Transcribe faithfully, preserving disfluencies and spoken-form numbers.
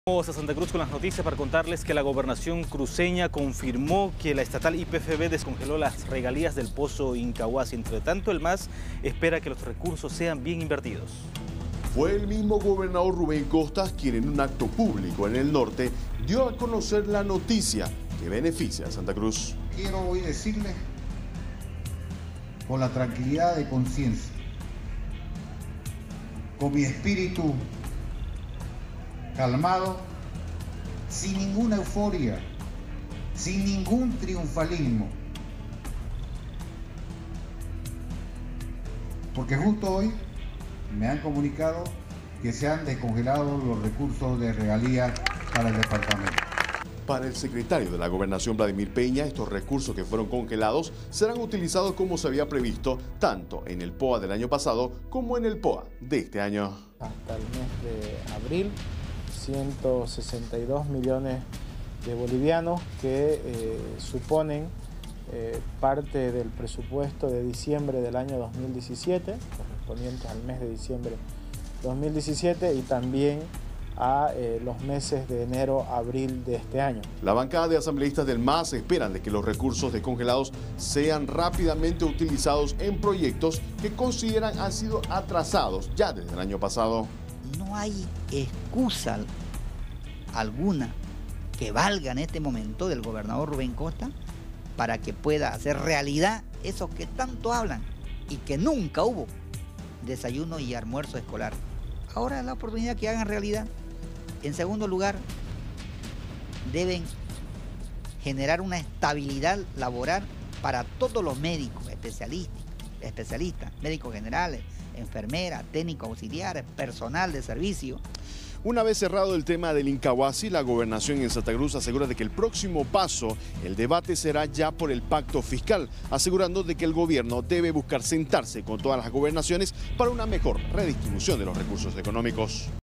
Vamos a Santa Cruz con las noticias para contarles que la gobernación cruceña confirmó que la estatal I P F B descongeló las regalías del pozo Incahuasi. Entre tanto, el M A S espera que los recursos sean bien invertidos. Fue el mismo gobernador Rubén Costas quien en un acto público en el norte dio a conocer la noticia que beneficia a Santa Cruz. Quiero hoy decirles con la tranquilidad de conciencia, con mi espíritu calmado, sin ninguna euforia, sin ningún triunfalismo. Porque justo hoy me han comunicado que se han descongelado los recursos de regalías para el departamento. Para el secretario de la Gobernación, Vladimir Peña, estos recursos que fueron congelados serán utilizados como se había previsto, tanto en el P O A del año pasado como en el P O A de este año. Hasta el mes de abril, ciento sesenta y dos millones de bolivianos que eh, suponen eh, parte del presupuesto de diciembre del año dos mil diecisiete, correspondientes al mes de diciembre dos mil diecisiete y también a eh, los meses de enero a abril de este año. La bancada de asambleístas del M A S esperan de que los recursos descongelados sean rápidamente utilizados en proyectos que consideran han sido atrasados ya desde el año pasado. No hay excusa alguna que valga en este momento del gobernador Rubén Costas para que pueda hacer realidad eso que tanto hablan y que nunca hubo, desayuno y almuerzo escolar. Ahora es la oportunidad que hagan realidad. En segundo lugar, deben generar una estabilidad laboral para todos los médicos, especialistas, especialistas, médicos generales, enfermeras, técnicos auxiliares, personal de servicio. Una vez cerrado el tema del Incahuasi, la gobernación en Santa Cruz asegura de que el próximo paso, el debate será ya por el pacto fiscal, asegurando de que el gobierno debe buscar sentarse con todas las gobernaciones para una mejor redistribución de los recursos económicos.